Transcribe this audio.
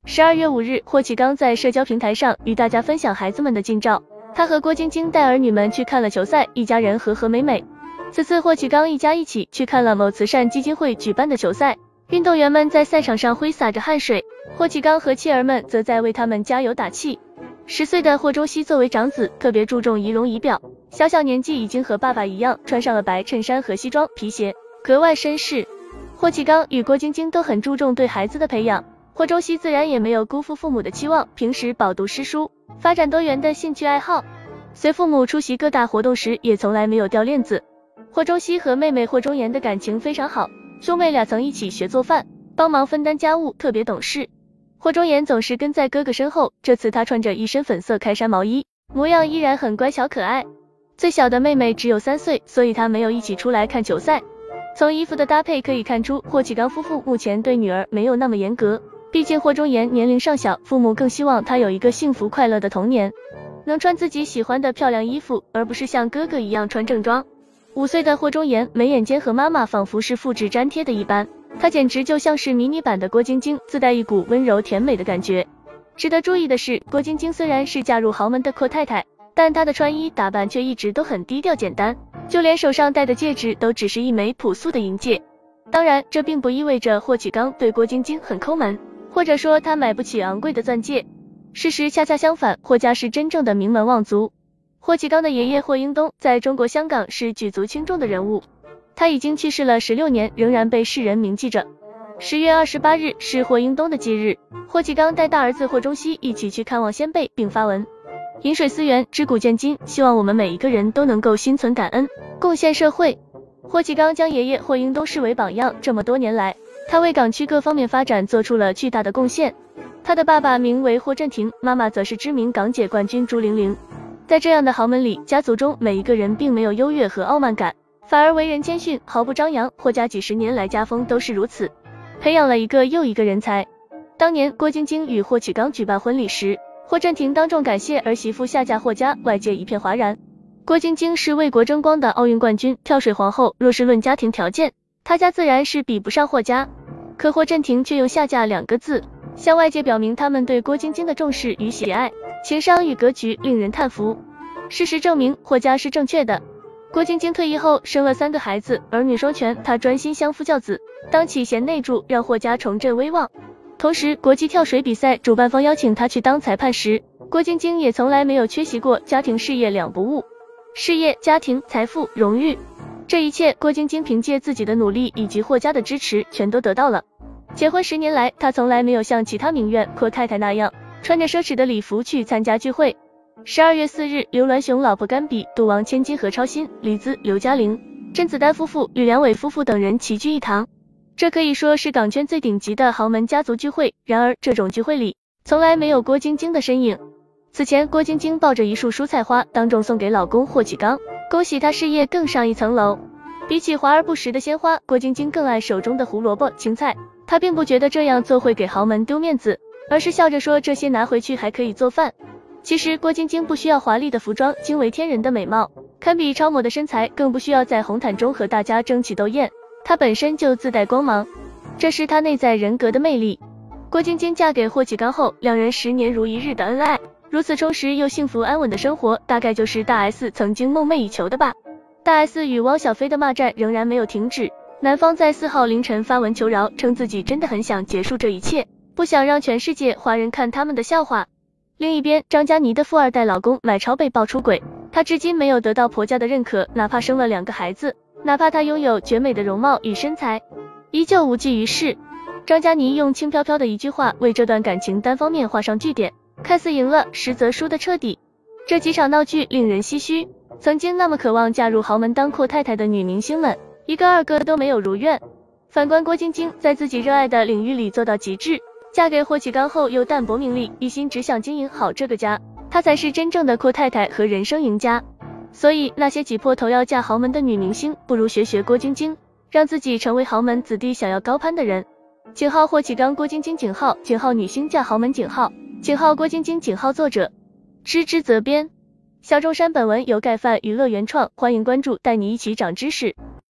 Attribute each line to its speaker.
Speaker 1: 12月5日，霍启刚在社交平台上与大家分享孩子们的近照，他和郭晶晶带儿女们去看了球赛，一家人和和美美。此次霍启刚一家一起去看了某慈善基金会举办的球赛，运动员们在赛场上挥洒着汗水，霍启刚和妻儿们则在为他们加油打气。10岁的霍中熙作为长子，特别注重仪容仪表，小年纪已经和爸爸一样穿上了白衬衫和西装皮鞋，格外绅士。霍启刚与郭晶晶都很注重对孩子的培养，霍中熙自然也没有辜负父母的期望，平时饱读诗书，发展多元的兴趣爱好，随父母出席各大活动时也从来没有掉链子。霍中熙和妹妹霍中妍的感情非常好，兄妹俩曾一起学做饭，帮忙分担家务，特别懂事。霍中妍总是跟在哥哥身后，这次她穿着一身粉色开衫毛衣，模样依然很乖巧可爱。最小的妹妹只有3岁，所以她没有一起出来看球赛。从衣服的搭配可以看出，霍启刚夫妇目前对女儿没有那么严格，毕竟霍中妍年龄尚小，父母更希望她有一个幸福快乐的童年，能穿自己喜欢的漂亮衣服，而不是像哥哥一样穿正装。5岁的霍中妍眉眼间和妈妈仿佛是复制粘贴的一般，她简直就像是迷你版的郭晶晶，自带一股温柔甜美的感觉。值得注意的是，郭晶晶虽然是嫁入豪门的阔太太，但她的穿衣打扮却一直都很低调简单，就连手上戴的戒指都只是一枚朴素的银戒。当然，这并不意味着霍启刚对郭晶晶很抠门，或者说他买不起昂贵的钻戒。事实恰恰相反，霍家是真正的名门望族。霍启刚的爷爷霍英东在中国香港是举足轻重的人物，他已经去世了16年，仍然被世人铭记着。10月28日是霍英东的忌日，霍启刚带大儿子霍中熙一起去看望先辈，并发文：饮水思源，知古见今，希望我们每一个人都能够心存感恩，贡献社会。霍启刚将爷爷霍英东视为榜样，这么多年来，他为港区各方面发展做出了巨大的贡献。他的爸爸名为霍震霆，妈妈则是知名港姐冠军朱玲玲。在这样的豪门里，家族中每一个人并没有优越和傲慢感，反而为人谦逊，毫不张扬。霍家几十年来家风都是如此，培养了一个又一个人才。当年郭晶晶与霍启刚举办婚礼时，霍震霆当众感谢儿媳妇下嫁霍家，外界一片哗然。郭晶晶是为国争光的奥运冠军，跳水皇后，若是论家庭条件，她家自然是比不上霍家。可霍震霆却用下嫁2个字，向外界表明他们对郭晶晶的重视与喜爱，情商与格局令人叹服。事实证明，霍家是正确的。郭晶晶退役后生了3个孩子，儿女双全，她专心相夫教子，当起贤内助，让霍家重振威望。同时，国际跳水比赛主办方邀请她去当裁判时，郭晶晶也从来没有缺席过，家庭事业两不误。事业、家庭、财富、荣誉，这一切郭晶晶凭借自己的努力以及霍家的支持全都得到了。结婚10年来，她从来没有像其他名媛阔太太那样穿着奢侈的礼服去参加聚会。12月4日，刘銮雄老婆甘比、赌王千金何超欣、黎姿、刘嘉玲、甄子丹夫妇、吕良伟夫妇等人齐聚一堂，这可以说是港圈最顶级的豪门家族聚会。然而这种聚会里从来没有郭晶晶的身影。此前郭晶晶抱着一束蔬菜花当众送给老公霍启刚，恭喜他事业更上一层楼。比起华而不实的鲜花，郭晶晶更爱手中的胡萝卜青菜，她并不觉得这样做会给豪门丢面子，而是笑着说这些拿回去还可以做饭。其实郭晶晶不需要华丽的服装，惊为天人的美貌，堪比超模的身材，更不需要在红毯中和大家争奇斗艳，她本身就自带光芒，这是她内在人格的魅力。郭晶晶嫁给霍启刚后，2人10年如一日的恩爱，如此充实又幸福安稳的生活，大概就是大 S 曾经梦寐以求的吧。大 S 与汪小菲的骂战仍然没有停止，男方在4号凌晨发文求饶，称自己真的很想结束这一切，不想让全世界华人看他们的笑话。另一边，张嘉倪的富二代老公买超被爆出轨，他至今没有得到婆家的认可，哪怕生了2个孩子，哪怕他拥有绝美的容貌与身材，依旧无济于事。张嘉倪用轻飘飘的一句话为这段感情单方面画上句点，看似赢了，实则输得彻底。这几场闹剧令人唏嘘，曾经那么渴望嫁入豪门当阔太太的女明星们，一个二个都没有如愿。反观郭晶晶，在自己热爱的领域里做到极致，嫁给霍启刚后又淡泊名利，一心只想经营好这个家，她才是真正的阔太太和人生赢家。所以那些挤破头要嫁豪门的女明星，不如学郭晶晶，让自己成为豪门子弟想要高攀的人。井号霍启刚郭晶晶井号女星嫁豪门井号郭晶晶井号作者知之则编。小众山本文由盖饭娱乐原创，欢迎关注，带你一起长知识。